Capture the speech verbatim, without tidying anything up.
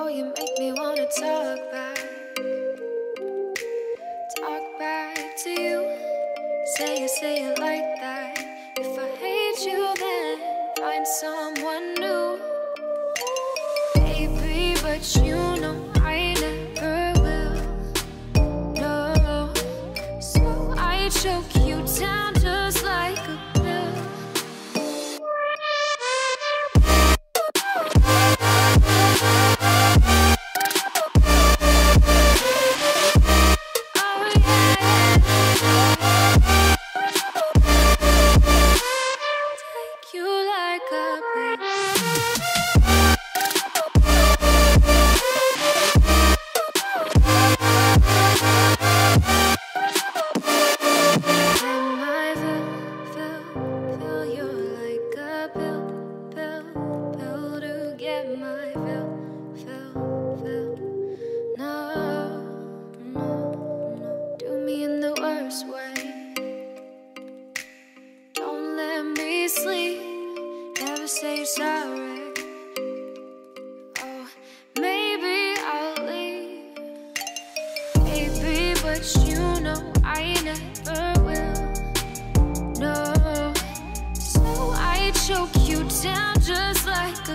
you make me wanna talk back. Talk back to you. Say it, say it like that. If I hate you, then find someone new. Baby, but you know I never will. No, so I choke you down just like a pill. Say sorry. Oh, maybe I'll leave. Baby, but you know I never will. No, so I choke you down just like